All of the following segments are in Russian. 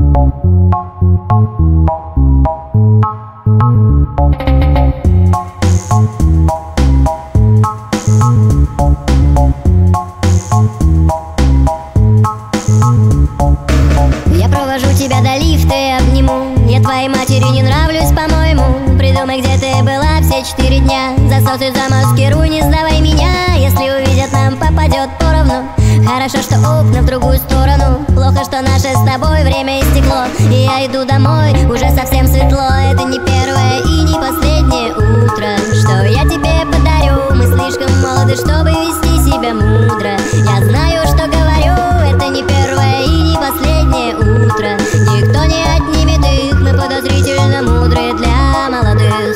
Я провожу тебя до лифта и обниму. Я твоей матери не нравлюсь, по-моему. Придумай, где ты была все 4 дня. Засосы замаскируй, не сдавай меня. Если увидят, нам попадет поровну. Хорошо, что окна в другую сторону. Плохо, что наше с тобой время истекло. И я иду домой, уже совсем светло. Это не первое и не последнее утро, что я тебе подарю. Мы слишком молоды, чтобы вести себя мудро. Я знаю, что говорю. Это не первое и не последнее утро. Никто не отнимет их. Мы подозрительно мудрые для молодых.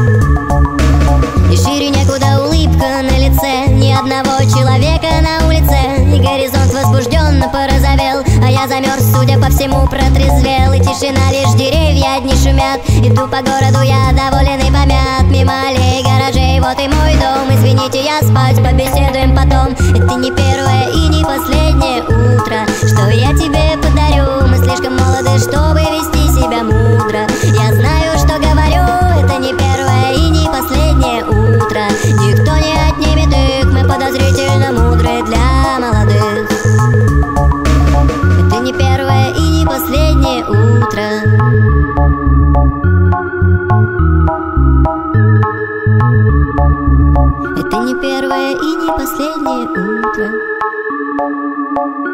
И шире некуда улыбка на лице. Ни одного человека на улице. И горизонт возбужденно порозовел. А я замерз, судя по всему, протрезвел. И тишина, лишь деревья одни шумят. Иду по городу, я доволен и помят. Мимо аллей, гаражей, вот и мой дом. Извините, я спать, побеседуем потом. Это не первое и не последнее утро, что я тебе подарю. Мы слишком молоды, чтобы вести себя мудро. Я знаю, что говорю. Это не первое и не последнее утро. Никто не отнимет их. Мы подозрительно мудрые для молодых. Это не первое и не последнее утро. Это не первое и не последнее утро.